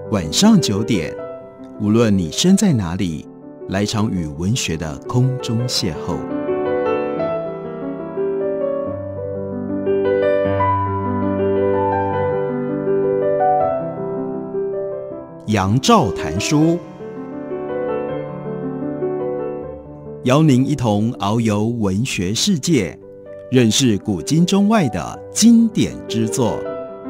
晚上9点，无论你身在哪里，来场与文学的空中邂逅。杨照谈书，邀您一同遨游文学世界，认识古今中外的经典之作。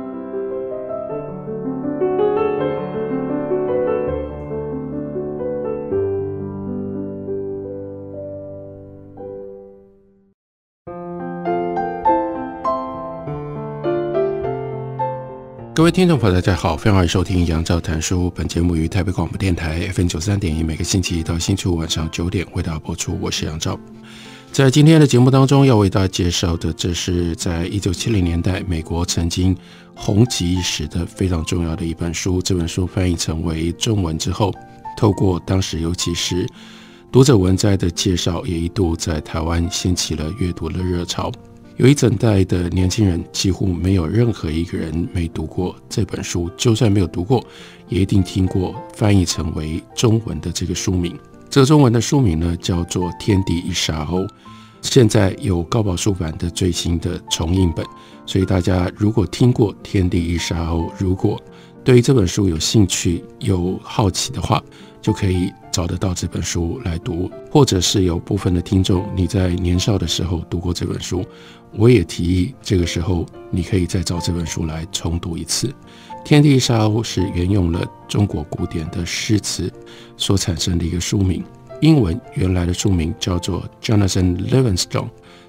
各位听众朋友大家好，非常欢迎收听杨照谈书，本节目于台北广播电台 FM93.1 每个星期一到星期五晚上9点为大家播出，我是杨照。在今天的节目当中要为大家介绍的，这是在1970年代美国曾经红极一时的非常重要的一本书。这本书翻译成为中文之后，透过当时尤其是读者文摘的介绍，也一度在台湾掀起了阅读的热潮。有一整代的年轻人几乎没有任何一个人没读过这本书，就算没有读过，也一定听过翻译成为中文的这个书名。这个中文的书名呢，叫做《天地一沙鸥》，现在有高宝书版的最新的重印本，所以大家如果听过《天地一沙鸥》，如果对于这本书有兴趣有好奇的话，就可以找得到这本书来读，或者是有部分的听众你在年少的时候读过这本书，我也提议这个时候你可以再找这本书来重读一次。天地一沙鸥是沿用了中国古典的诗词所产生的一个书名，英文原来的书名叫做 Jonathan Livingstone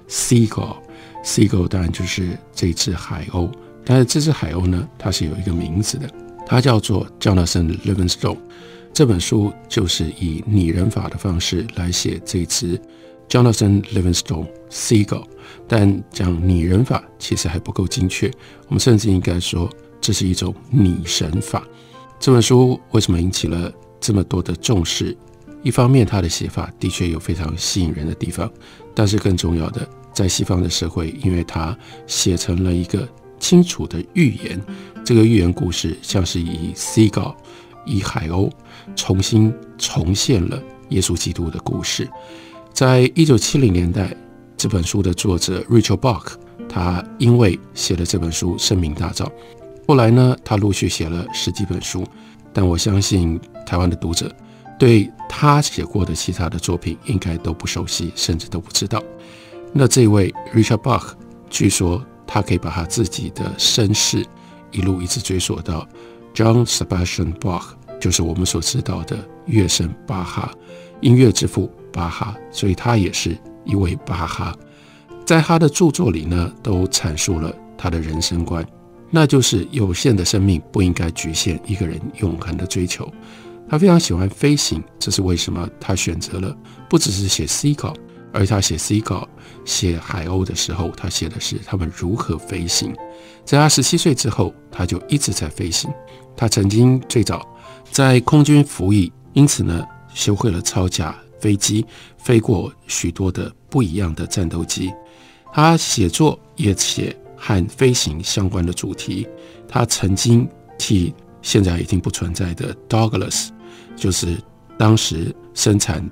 Seagull 当然就是这只海鸥，但是这只海鸥呢，它是有一个名字的，它叫做 Jonathan Livingstone。这本书就是以拟人法的方式来写这只 Jonathan Livingstone Seagull， 但讲拟人法其实还不够精确，我们甚至应该说这是一种拟神法。这本书为什么引起了这么多的重视？一方面它的写法的确有非常吸引人的地方，但是更重要的，在西方的社会，因为它写成了一个清楚的寓言，这个寓言故事像是以 Seagull 以海鸥重新重现了耶稣基督的故事。在1970年代，这本书的作者 Richard Bach 他因为写了这本书声名大噪，后来呢他陆续写了10几本书，但我相信台湾的读者对他写过的其他的作品应该都不熟悉，甚至都不知道。那这位 Richard Bach 据说他可以把他自己的身世一直追溯到John Sebastian Bach， 就是我们所知道的乐圣巴哈，音乐之父巴哈，所以他也是一位巴哈。在他的著作里呢，都阐述了他的人生观，那就是有限的生命不应该局限一个人永恒的追求。他非常喜欢飞行，这是为什么他选择了不只是写 Seagull， 而他写 Seagull 写海鸥的时候，他写的是他们如何飞行。在他17岁之后，他就一直在飞行。他曾经最早在空军服役，因此呢学会了操驾飞机，飞过许多的不一样的战斗机。他写作也写和飞行相关的主题，他曾经替现在已经不存在的 Douglas， 就是当时生产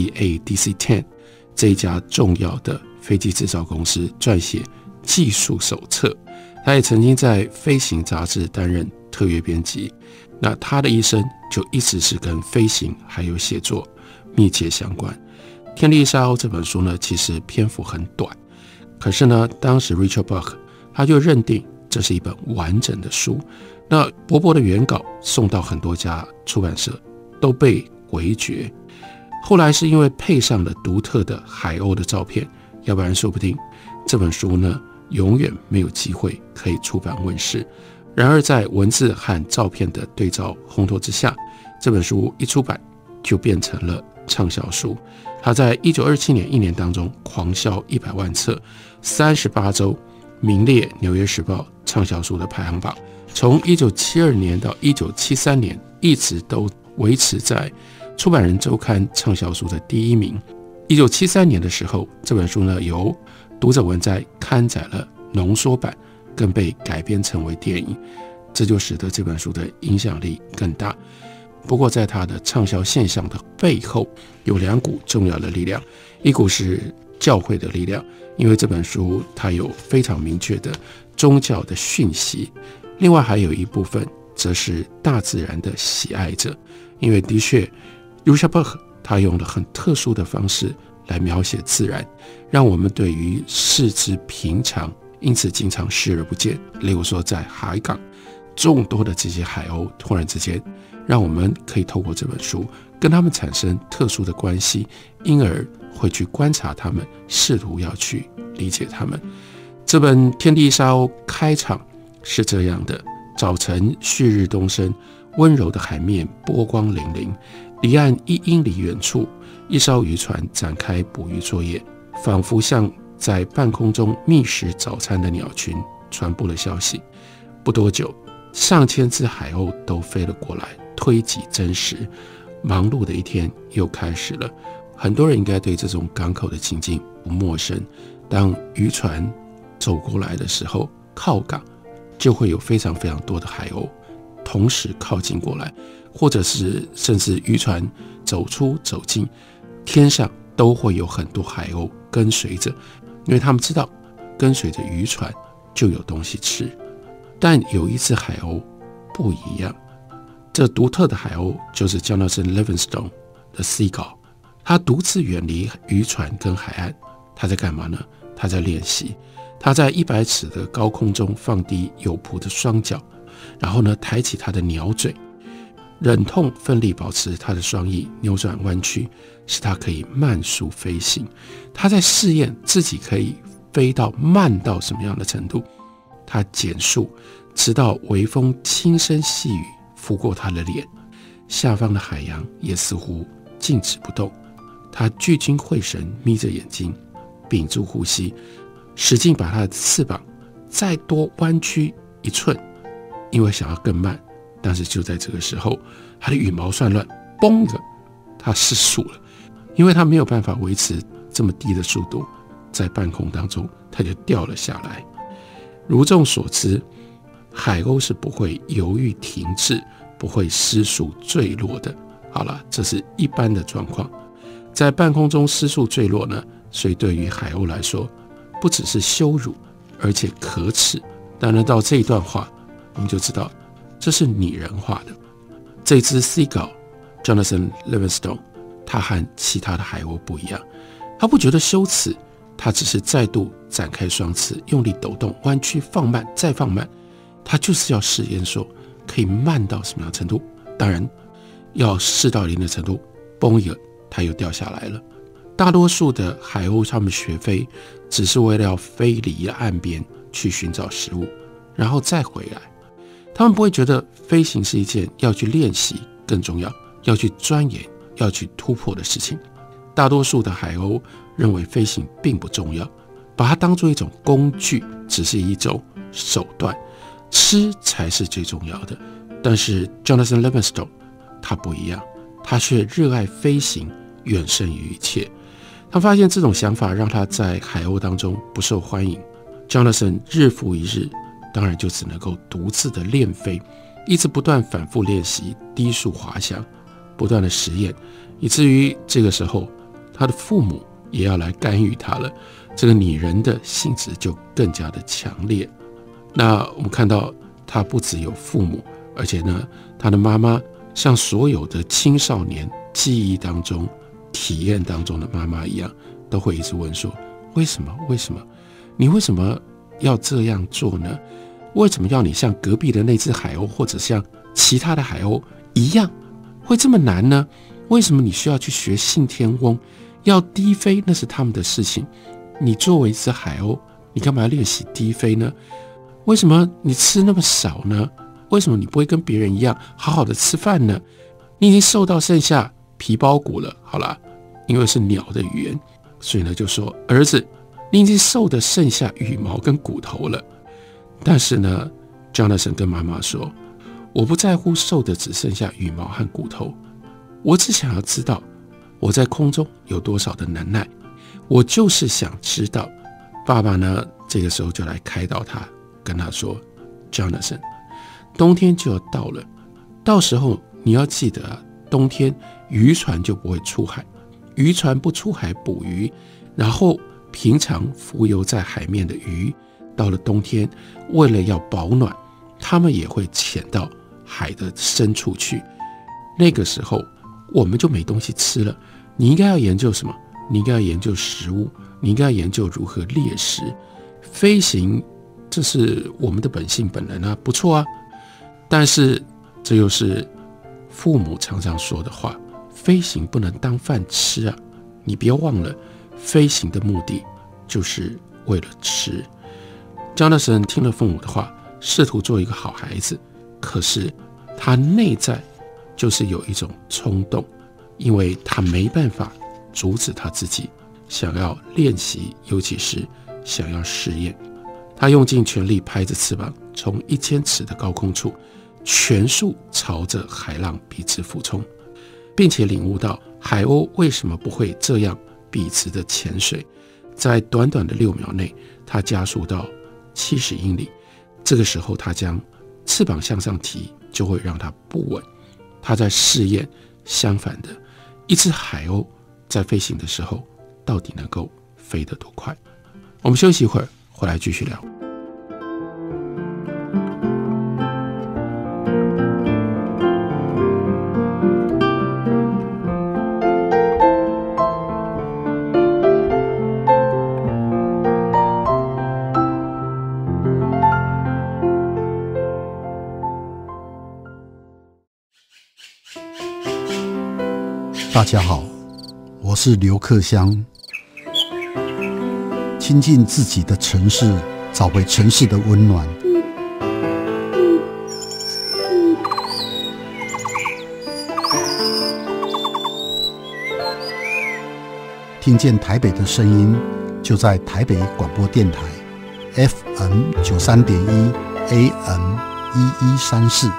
DC-10 这一家重要的飞机制造公司撰写技术手册。他也曾经在飞行杂志担任特约编辑，那他的一生就一直是跟飞行还有写作密切相关。《天地一沙鸥》这本书呢，其实篇幅很短，可是呢，当时 Richard Bach 他就认定这是一本完整的书。那薄薄的原稿送到很多家出版社，都被回绝。后来是因为配上了独特的海鸥的照片，要不然说不定这本书呢永远没有机会可以出版问世。然而在文字和照片的对照烘托之下，这本书一出版就变成了畅销书。它在1927年1年当中狂销100万册，38周名列纽约时报畅销书的排行榜。从1972年到1973年一直都维持在出版人周刊畅销书的第1名。1973年的时候，这本书呢由读者文摘刊载了浓缩版，更被改编成为电影。 这就使得这本书的影响力更大。不过在它的畅销现象的背后，有2股重要的力量，一股是教会的力量，因为这本书它有非常明确的宗教的讯息，另外还有一部分则是大自然的喜爱者，因为的确 Rushabach 他用了很特殊的方式来描写自然，让我们对于视之平常，因此经常视而不见。例如说在海港众多的这些海鸥，突然之间让我们可以透过这本书跟他们产生特殊的关系，因而会去观察他们，试图要去理解他们。这本《天地沙鸥》开场是这样的：早晨旭日东升，温柔的海面波光粼粼，离岸1英里远处，一艘渔船展开捕鱼作业，仿佛像在半空中觅食早餐的鸟群传播了消息。不多久，上千只海鸥都飞了过来，推挤真实。忙碌的一天又开始了。很多人应该对这种港口的情境不陌生。当渔船走过来的时候，靠港就会有非常非常多的海鸥同时靠近过来，或者是甚至渔船走出走进，天上都会有很多海鸥跟随着，因为他们知道跟随着渔船就有东西吃。但有一只海鸥不一样，这独特的海鸥就是 Jonathan Livingstone 的 Seagull。 他独自远离渔船跟海岸，他在干嘛呢？他在练习。他在100尺的高空中放低有蹼的双脚，然后呢，抬起他的鸟嘴，忍痛奋力保持他的双翼扭转弯曲，使他可以慢速飞行。他在试验自己可以飞到慢到什么样的程度。他减速，直到微风轻声细语拂过他的脸，下方的海洋也似乎静止不动。他聚精会神，眯着眼睛，屏住呼吸，使劲把他的翅膀再多弯曲1寸，因为想要更慢。但是就在这个时候，他的羽毛算乱，嘣的，他失速了，因为他没有办法维持这么低的速度，在半空当中他就掉了下来。如众所知，海鸥是不会犹豫停滞，不会失速坠落的。好了，这是一般的状况。在半空中失速坠落呢，所以对于海鸥来说，不只是羞辱，而且可耻。当然到这一段话，我们就知道这是拟人化的。这只 Seagull Jonathan Livingstone， 他和其他的海鸥不一样，他不觉得羞耻，他只是再度展开双翅，用力抖动，弯曲，放慢，再放慢。他就是要试验说可以慢到什么样的程度。当然要试到一定的程度，嘣一个它又掉下来了。大多数的海鸥他们学飞只是为了要飞离岸边去寻找食物，然后再回来。他们不会觉得飞行是一件要去练习更重要，要去钻研，要去突破的事情。大多数的海鸥认为飞行并不重要，把它当作一种工具，只是一种手段，吃才是最重要的。但是 Jonathan Livingstone 他不一样，他却热爱飞行远胜于一切。他发现这种想法让他在海鸥当中不受欢迎。 Jonathan 日复一日，当然就只能够独自的练飞，一直不断反复练习低速滑翔，不断的实验，以至于这个时候他的父母也要来干预他了，这个拟人的性质就更加的强烈。那我们看到他不只有父母，而且呢，他的妈妈像所有的青少年记忆当中体验当中的妈妈一样，都会一直问说，为什么你为什么要这样做呢？为什么要你像隔壁的那只海鸥，或者像其他的海鸥一样会这么难呢？为什么你需要去学信天翁？要低飞那是他们的事情，你作为一只海鸥，你干嘛要练习低飞呢？为什么你吃那么少呢？为什么你不会跟别人一样好好的吃饭呢？你已经瘦到剩下皮包骨了。好啦，因为是鸟的语言，所以呢就说，儿子，你已经瘦得剩下羽毛跟骨头了。但是呢 Jonathan 跟妈妈说，我不在乎瘦的只剩下羽毛和骨头，我只想要知道我在空中有多少的能耐，我就是想知道。爸爸呢这个时候就来开导他，跟他说， Jonathan， 冬天就要到了，到时候你要记得啊，冬天渔船就不会出海，渔船不出海捕鱼，然后平常浮游在海面的鱼，到了冬天为了要保暖，它们也会潜到海的深处去。那个时候我们就没东西吃了。你应该要研究什么？你应该要研究食物，你应该要研究如何猎食。飞行，这是我们的本性本能啊，不错啊。但是这又是父母常常说的话，飞行不能当饭吃啊。你别忘了，飞行的目的就是为了吃。Jonathan 听了父母的话，试图做一个好孩子，可是他内在就是有一种冲动，因为他没办法阻止他自己想要练习，尤其是想要试验。他用尽全力拍着翅膀，从1000尺的高空处全速朝着海浪笔直俯冲，并且领悟到海鸥为什么不会这样笔直的潜水。在短短的6秒内，他加速到70英里。这个时候他将翅膀向上提，就会让它不稳。他在试验相反的，一只海鸥在飞行的时候到底能够飞得多快。我们休息一会儿，回来继续聊。 大家好，我是刘克襄。亲近自己的城市，找回城市的温暖。听见台北的声音，就在台北广播电台 FM 93.1 AM 1134。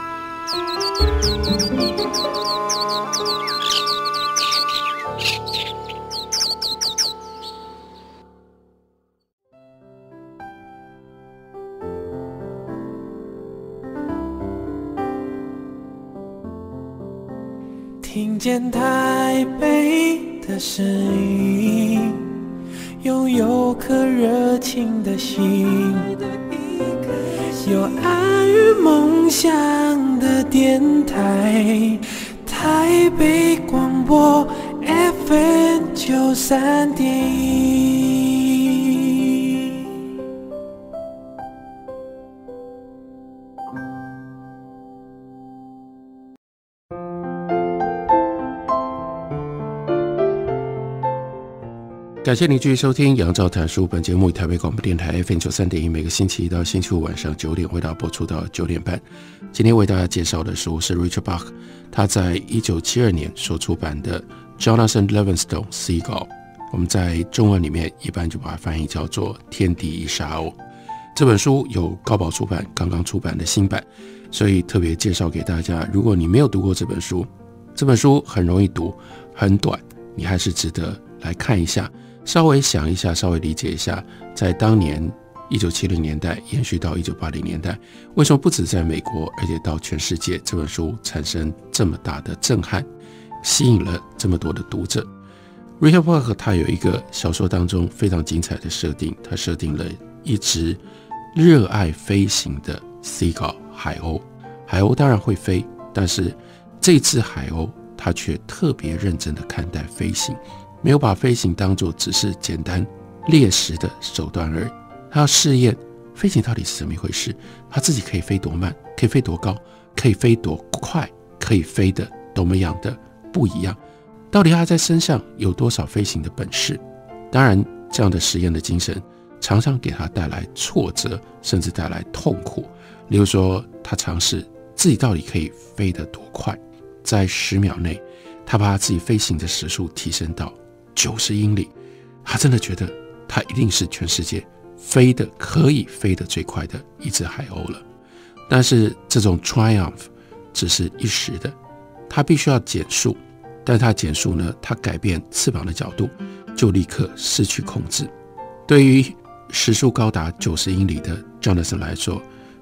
听见台北的声音，拥有颗热情的心，有爱与梦想的电台，台北广播 FM 93.1。 感谢您继续收听杨照谈书，本节目以台北广播电台 FM 93.1每个星期一到星期五晚上9点为大家播出到9点半。今天为大家介绍的书是 Richard Bach 他在1972年所出版的 Jonathan Livingstone Seagull， 我们在中文里面一般就把它翻译叫做天敌一沙鸥。这本书有高宝出版刚刚出版的新版，所以特别介绍给大家。如果你没有读过这本书，这本书很容易读，很短，你还是值得来看一下，稍微想一下，稍微理解一下，在当年1970年代延续到1980年代，为什么不止在美国，而且到全世界，这本书产生这么大的震撼，吸引了这么多的读者。Richard Bach 他有一个小说当中非常精彩的设定，他设定了一只热爱飞行的 Seagull 海鸥。海鸥当然会飞，但是这只海鸥它却特别认真的看待飞行，没有把飞行当作只是简单猎食的手段而已。他要试验飞行到底是怎么一回事，他自己可以飞多慢，可以飞多高，可以飞多快，可以飞的多么样的不一样，到底他在身上有多少飞行的本事。当然这样的实验的精神常常给他带来挫折，甚至带来痛苦。例如说他尝试自己到底可以飞得多快，在10秒内他把他自己飞行的时速提升到90英里，他真的觉得他一定是全世界可以飞得最快的一只海鸥了。但是这种 triumph 只是一时的，他必须要减速，但他减速呢，他改变翅膀的角度就立刻失去控制。对于时速高达90英里的 Jonathan 来说，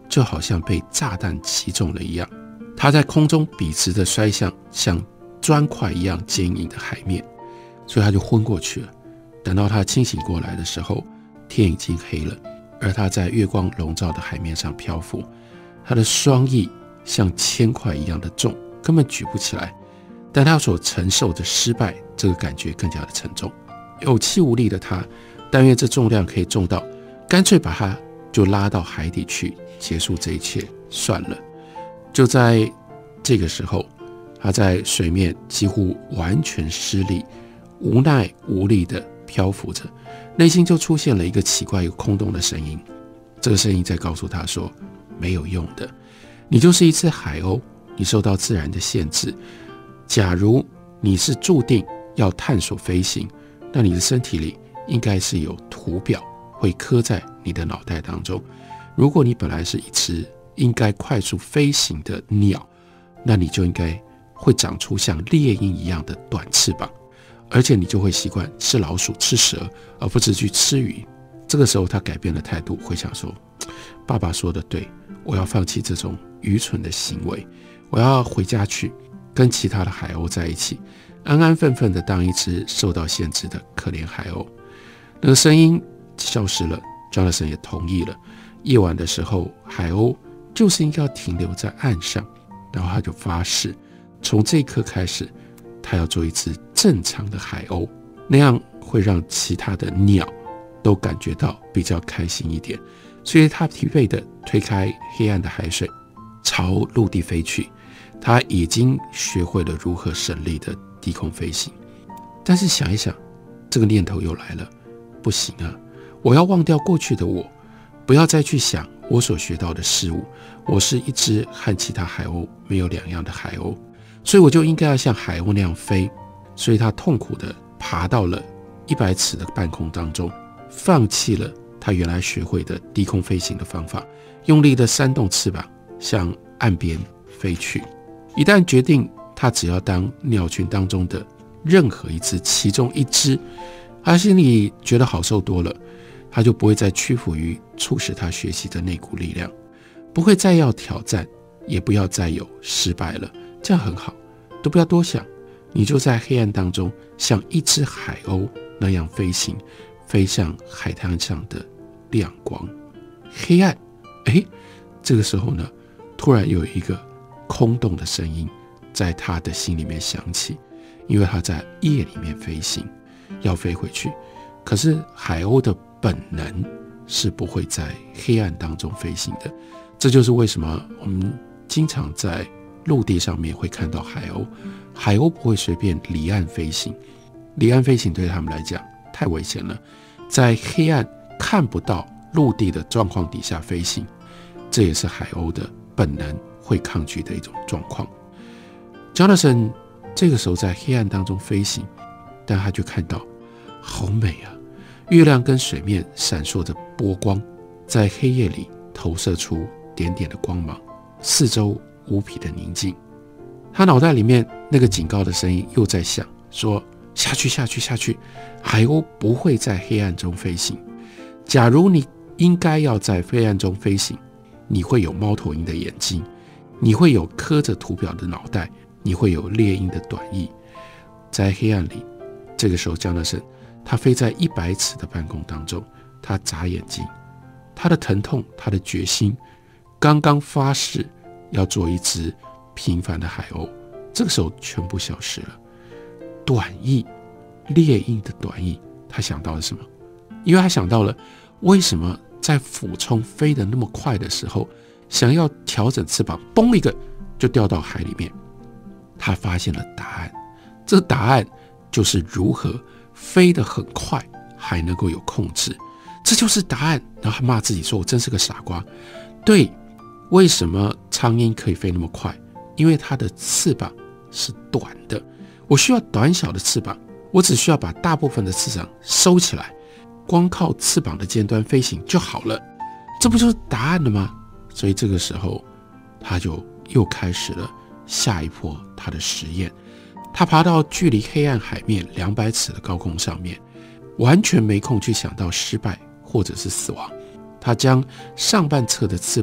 就好像被炸弹击中了一样，他在空中笔直地摔向像砖块一样坚硬的海面，所以他就昏过去了。等到他清醒过来的时候，天已经黑了，而他在月光笼罩的海面上漂浮，他的双翼像铅块一样的重，根本举不起来，但他所承受的失败，这个感觉更加的沉重。有气无力的他，但愿这重量可以重到干脆把他就拉到海底去，结束这一切算了。就在这个时候，他在水面几乎完全失力，无奈无力的漂浮着，内心就出现了一个奇怪又空洞的声音。这个声音在告诉他说，没有用的，你就是一只海鸥，你受到自然的限制。假如你是注定要探索飞行，那你的身体里应该是有图表会刻在你的脑袋当中。如果你本来是一只应该快速飞行的鸟，那你就应该会长出像猎鹰一样的短翅膀，而且你就会习惯吃老鼠吃蛇，而不是去吃鱼。这个时候他改变了态度，会想说，爸爸说的对，我要放弃这种愚蠢的行为，我要回家去跟其他的海鸥在一起，安安分分的当一只受到限制的可怜海鸥。那个声音消失了， Jonathan 也同意了。夜晚的时候，海鸥就是应该要停留在岸上，然后他就发誓，从这一刻开始，他要做一只正常的海鸥，那样会让其他的鸟都感觉到比较开心一点。所以他疲惫地推开黑暗的海水，朝陆地飞去。他已经学会了如何省力的低空飞行。但是想一想，这个念头又来了，不行啊，我要忘掉过去的我，不要再去想我所学到的事物。我是一只和其他海鸥没有两样的海鸥，所以我就应该要像海鸥那样飞。所以他痛苦地爬到了100尺的半空当中，放弃了他原来学会的低空飞行的方法，用力地扇动翅膀向岸边飞去。一旦决定他只要当鸟群当中的任何一只，其中一只，他心里觉得好受多了，他就不会再屈服于促使他学习的那股力量，不会再要挑战，也不要再有失败了。这样很好，都不要多想，你就在黑暗当中像一只海鸥那样飞行，飞向海滩上的亮光。黑暗，这个时候呢，突然有一个空洞的声音在他的心里面响起，因为他在夜里面飞行，要飞回去。可是海鸥的本能是不会在黑暗当中飞行的，这就是为什么我们经常在陆地上面会看到海鸥。海鸥不会随便离岸飞行，离岸飞行对他们来讲太危险了，在黑暗看不到陆地的状况底下飞行，这也是海鸥的本能会抗拒的一种状况。 Jonathan 这个时候在黑暗当中飞行，但他就看到好美啊，月亮跟水面闪烁着波光，在黑夜里投射出点点的光芒，四周无比的宁静。他脑袋里面那个警告的声音又在响，说下去下去下去，海鸥不会在黑暗中飞行。假如你应该要在黑暗中飞行，你会有猫头鹰的眼睛，你会有刻着图表的脑袋，你会有猎鹰的短翼。在黑暗里，这个时候Jonathan他飞在100尺的半空当中，他眨眼睛，他的疼痛，他的决心，刚刚发誓要做一只平凡的海鸥，这个时候全部消失了。短翼，猎鹰的短翼，他想到了什么？因为他想到了为什么在俯冲飞得那么快的时候，想要调整翅膀，嘣一个就掉到海里面。他发现了答案，这答案就是如何飞得很快还能够有控制，这就是答案。然后他骂自己说，我真是个傻瓜。对，为什么苍鹰可以飞那么快？因为它的翅膀是短的，我需要短小的翅膀，我只需要把大部分的翅膀收起来，光靠翅膀的尖端飞行就好了，这不就是答案了吗？所以这个时候他就又开始了下一波他的实验。他爬到距离黑暗海面200尺的高空上面，完全没空去想到失败或者是死亡。他将上半侧的翅膀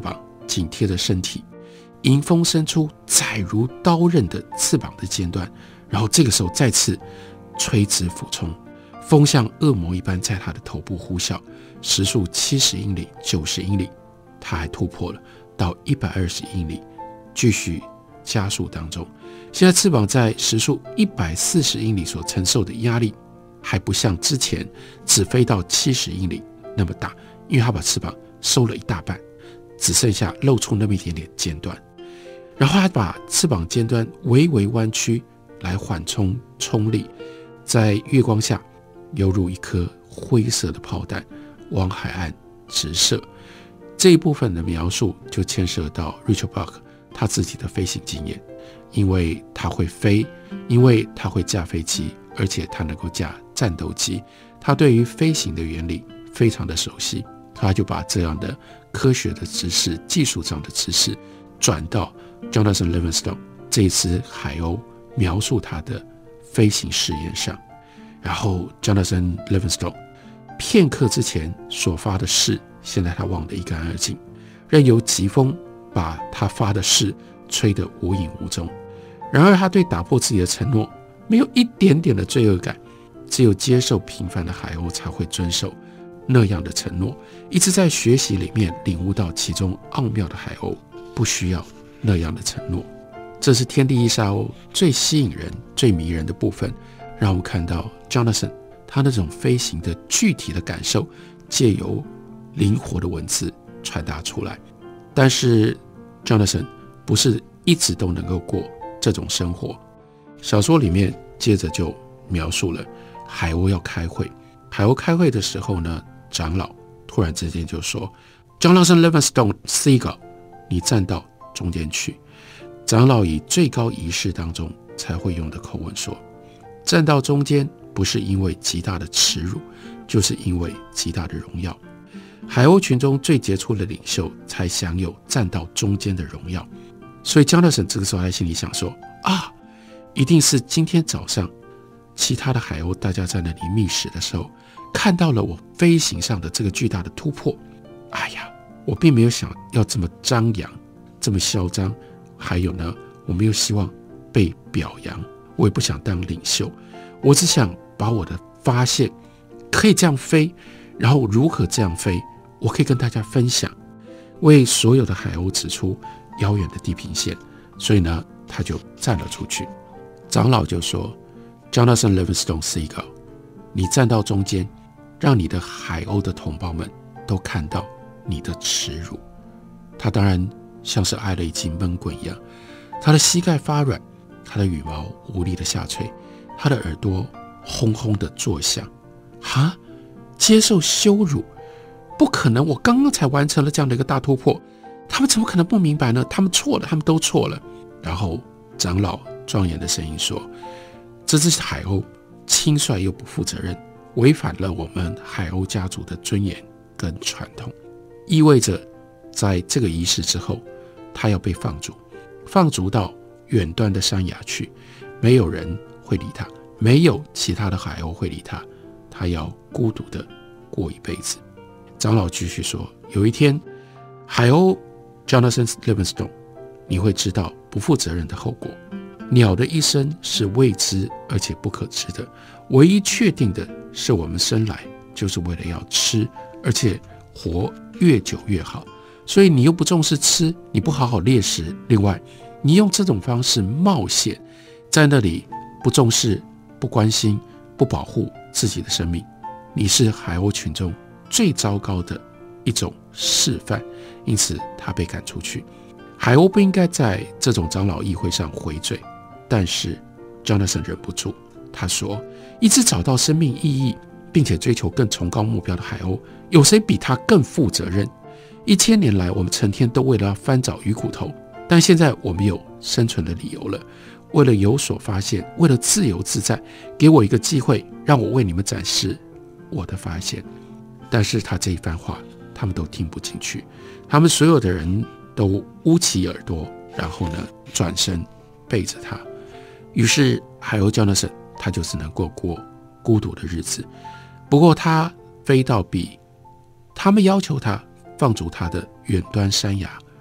紧贴着身体，迎风伸出窄如刀刃的翅膀的尖端，然后这个时候再次垂直俯冲，风像恶魔一般在他的头部呼啸，时速70英里、90英里，他还突破了到120英里，继续加速当中。现在翅膀在时速140英里所承受的压力，还不像之前只飞到70英里那么大，因为他把翅膀收了一大半，只剩下露出那么一点点尖端。然后他把翅膀尖端微微弯曲来缓冲冲力，在月光下犹如一颗灰色的炮弹往海岸直射。这一部分的描述就牵涉到 Richard Buck 他自己的飞行经验，因为他会飞，因为他会驾飞机，而且他能够驾战斗机，他对于飞行的原理非常的熟悉，他就把这样的科学的知识、技术上的知识转到 Jonathan Livingston 这一次海鸥描述他的飞行试验上。然后 Jonathan Livingston 片刻之前所发的誓，现在他忘得一干二净，任由疾风把他发的誓吹得无影无踪。然而他对打破自己的承诺没有一点点的罪恶感，只有接受平凡的海鸥才会遵守那样的承诺。一直在学习里面领悟到其中奥妙的海鸥不需要那样的承诺。这是天地一沙鸥最吸引人、最迷人的部分，让我们看到 Jonathan 他那种飞行的具体的感受借由灵活的文字传达出来。但是 Jonathan 不是一直都能够过这种生活。小说里面接着就描述了海鸥要开会。海鸥开会的时候呢，长老突然之间就说 Jonathan Livingston Seagull 你站到中间去。长老以最高仪式当中才会用的口吻说，站到中间不是因为极大的耻辱，就是因为极大的荣耀。海鸥群中最杰出的领袖才享有站到中间的荣耀。所以 Jonathan 这个时候在心里想说啊，一定是今天早上其他的海鸥大家在那里觅食的时候，看到了我飞行上的这个巨大的突破。哎呀，我并没有想要这么张扬，这么嚣张，还有呢，我没有希望被表扬，我也不想当领袖，我只想把我的发现可以这样飞，然后如何这样飞，我可以跟大家分享，为所有的海鸥指出遥远的地平线。所以呢，他就站了出去。长老就说 Jonathan Livingston Seagull 你站到中间，让你的海鸥的同胞们都看到你的耻辱。他当然像是挨了一记闷棍一样，他的膝盖发软，他的羽毛无力的下垂，他的耳朵轰轰的作响。哈，接受羞辱？不可能，我刚刚才完成了这样的一个大突破，他们怎么可能不明白呢？他们错了，他们都错了。然后长老庄严的声音说，这只海鸥轻率又不负责任，违反了我们海鸥家族的尊严跟传统，意味着在这个仪式之后，他要被放逐，放逐到远端的山崖去，没有人会理他，没有其他的海鸥会理他，他要孤独的过一辈子。长老继续说，有一天海鸥 Jonathan Livingston 你会知道不负责任的后果。鸟的一生是未知而且不可知的，唯一确定的是我们生来就是为了要吃，而且活越久越好。所以你又不重视吃，你不好好猎食，另外你用这种方式冒险，在那里不重视、不关心、不保护自己的生命，你是海鸥群中最糟糕的一种示范，因此他被赶出去。海鸥不应该在这种长老议会上回嘴，但是 Jonathan 忍不住，他说，一直找到生命意义并且追求更崇高目标的海鸥，有谁比他更负责任？1000年来，我们成天都为了要翻找鱼骨头，但现在我们有生存的理由了。为了有所发现，为了自由自在，给我一个机会，让我为你们展示我的发现。但是他这一番话，他们都听不进去，他们所有的人都捂起耳朵，然后呢，转身背着他。于是海鸥 Jonathan 他就只能过孤独的日子。不过他飞到比他们要求他放逐他的远端山崖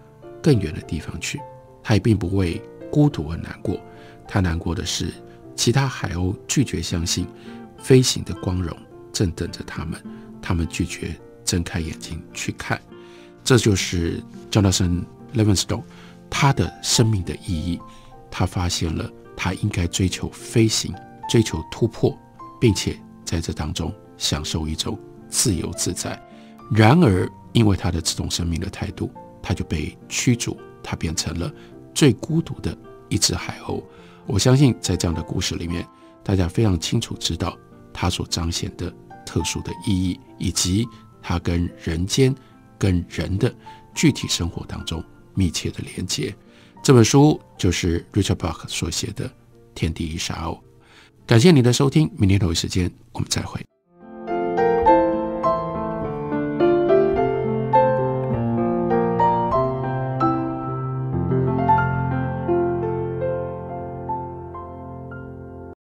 更远的地方去。他也并不为孤独而难过，他难过的是其他海鸥拒绝相信飞行的光荣正等着他们，他们拒绝睁开眼睛去看。这就是 Jonathan Livingstone 他的生命的意义。他发现了他应该追求飞行，追求突破，并且在这当中享受一种自由自在。然而因为他的这种生命的态度，他就被驱逐，他变成了最孤独的一只海鸥。我相信在这样的故事里面，大家非常清楚知道他所彰显的特殊的意义，以及他跟人间跟人的具体生活当中密切的连接。这本书就是 Richard Bach 所写的《天地一沙鸥》。感谢你的收听，明天同一时间我们再会。